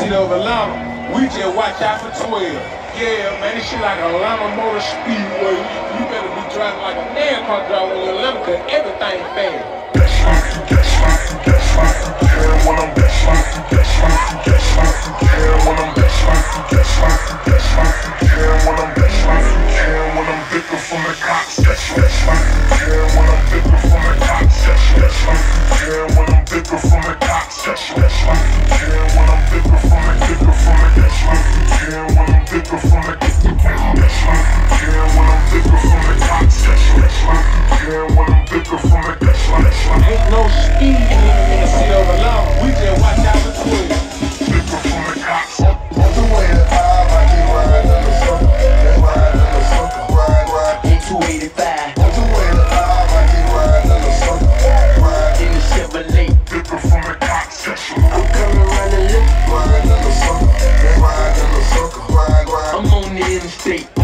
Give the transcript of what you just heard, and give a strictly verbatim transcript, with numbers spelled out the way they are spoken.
city of Atlanta, we just watch out for twelve. Yeah, man, this shit like Atlanta Motor Speedway. You better be driving like a NASCAR driver when you're Atlanta, cause everything fast. When I'm bigger from the cops, when I'm bigger from the cops, when I'm bigger from the cops, when I'm bigger from the bigger from the when I'm bigger from the when I'm bigger from the cops, when I'm bigger from the ain't no speed in the city of Atlanta. We just watch out for twelve. Bigger from the cops. On the way to five, I keep riding in the circle. Just riding in the circle. Ride, ride. In two eighty-five. On the way to five, I keep riding in the circle. Ride in the Chevrolet. Bigger from the cops. I'm coming around the loop. Riding in the circle. Just riding in the circle. Ride, ride. I'm on the interstate.